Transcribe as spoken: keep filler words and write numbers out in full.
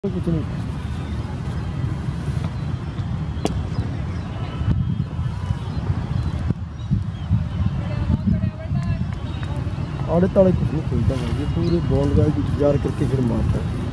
कुछ नहीं आड़े ताड़े कुछ नहीं खेलता है, ये पूरे बॉल का इंतजार करके फिर मारता है।